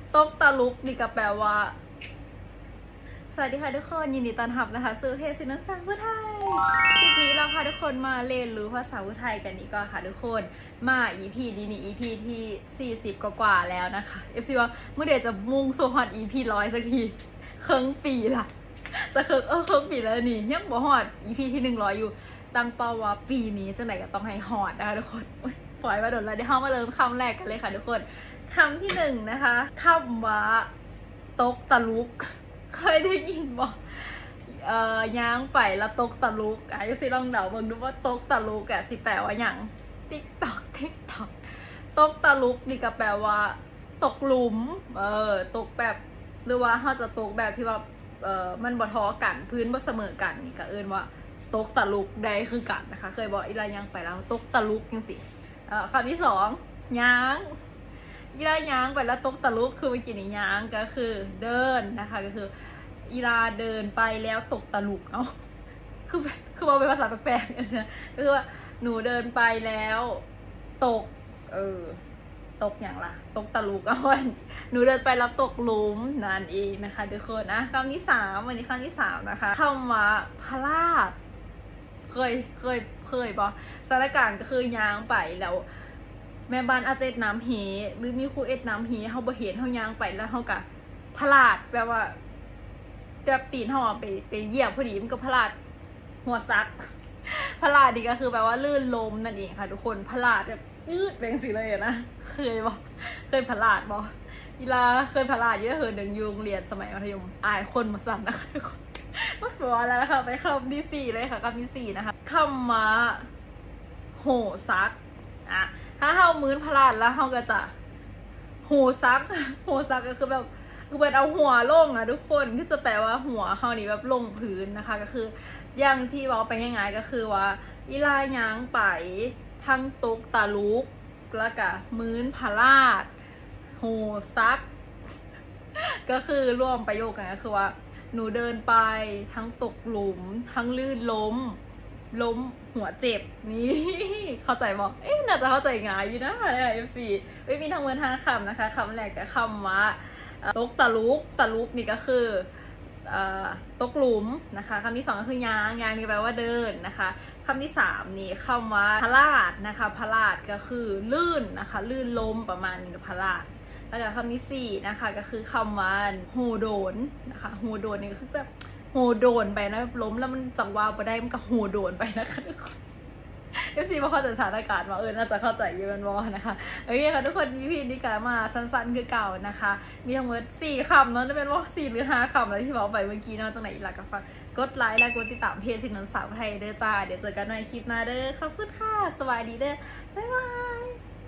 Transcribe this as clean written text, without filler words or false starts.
ตกตะลุกนี่ก็แปลว่าสวัสดีค่ะทุกคนยินดีต้อนรับนะคะสู่เพจศิลปศาสตร์ผู้ไทยคลิปนี้เราพาทุกคนมาเรียนรู้ภาษาผู้ไทยกันดีกว่าค่ะทุกคนมา EP ดีนี่ EP ที่40กว่าแล้วนะคะ FC ว่าเมื่อเดี๋ยวจะมุ่งสู่ฮอต EP 100สักทีครึ่งปีละจะครึ่งปีแล้วนี่ยังบ่ฮอต EP ที่100อยู่ตั้งเป้าว่าปีนี้จังไหนก็ต้องให้ฮอตนะคะทุกคนปล่อยมาโดนแล้วเดี๋ยวเรามาเริ่มคำแรกกันเลยค่ะทุกคนคำที่1นะคะคำว่าตกตะลุกเคยได้ยินบอกย่างไปแล้วตกตะลุกยุสิลองเดาเบิ่งดูว่าตกตะลุกสิแปลว่าอย่างติ๊กตอกตกตะลุกนี่ก็แปลว่าตกหลุมตกแบบหรือว่าเขาจะตกแบบที่ว่ามันบ่ท้อกันพื้นบ่เสมอกันนี่ก็เอิ้นว่าตกตะลุกได้คือกันนะคะเคยบอกอีลาย่างไปแล้วตกตะลุกจังสิคำที่2ย่างอีลาย่างไปแล้วตกตะลุกคือเมื่อกี้นี่ย่างก็คือเดินนะคะก็คืออีลาเดินไปแล้วตกตะลุกคือว่าเป็นภาษาแปลกๆเนี่ยก็คือว่าหนูเดินไปแล้วตกตกอย่างละตกตะลุกหนูเดินไปแล้วตกหลุมนั่นเองนะคะทุกคนนะคำที่3วันนี้คำที่3นะคะคำว่าพลาดเคยปะสถานการณ์ก็คือย่างไปแล้วแม่บ้านอาจจะเอ็ดน้ำเฮหรือมีครูเอ็ดน้ำเฮเขาบ่เห็นเขาย่างไปแล้วเขากะพลาดแบบว่าแบบตีนห่อไปเหยียบพอดีมันก็พลาดหัวซักพลาดดีก็คือแปลว่าลื่นล้มนั่นเองค่ะทุกคนพลาดแบบยืดเป็นสิเลยนะเคยพลาดบอกอีลาเคยพลาดเยอะเหนึ่งยุงเรียนสมัยมัธยมอายคนมาสั่นนะคะทุกคนบอกแล้วนะคะไปคำที่4เลยค่ะคำที่4นะคะคำว่าโหซักถ้าเฮามื้นพลาดแล้วเฮาก็จะโหซักก็คือแบบคือเป็นเอาหัวลงทุกคนก็จะแปลว่าหัวเฮานี่แบบลงพื้นนะคะก็คืออย่างที่บอกไปง่ายๆก็คือว่าอีลาย่างไปทั้งตกตะลุกแล้วก็มื้นพลาดโหซักก็คือรวมประโยคกันก็คือว่าหนูเดินไปทั้งตกหลุมทั้งลื่นล้มหัวเจ็บนี่เข้าใจบอกน่าจะเข้าใจง่ายอยู่นะFC ไม่มีทั้งหมด5คำนะคะคำแรกก็คำว่าตกตะลุกนี่ก็คือตกหลุมนะคะคำที่2ก็คือยางนี่แปลว่าเดินนะคะคำที่3นี่คำว่าพลาดนะคะพลาดก็คือลื่นนะคะลื่นล้มประมาณนี้พลาดแล้วก็คำที่4นะคะก็คือคำว่าโหโดนนะคะโหโดนนี่ก็คือแบบโหโดนไปนะล้มแล้วมันจังหวะไปได้มันก็โหโดนไปนะคะทุกคนFC มาเข้าใจสถานการณ์ว่าน่าจะเข้าใจอยู่มันวอนะคะโอเคค่ะทุกคนEPนี้ก็มาสั้นๆคือเก่านะคะมีทั้งหมด4คำเนาะจะเป็นว่า4หรือ5คำอะไรที่บอกไปเมื่อกี้เนาะจากไหนอีกล่ะก็ฝากกดไลค์และกดติดตามเพจศิลปศาสตร์ไทยเด้อจ้าเดี๋ยวเจอกันในคลิปหน้าเด้อขอบคุณค่ะสวัสดีเด้อบ๊ายบาย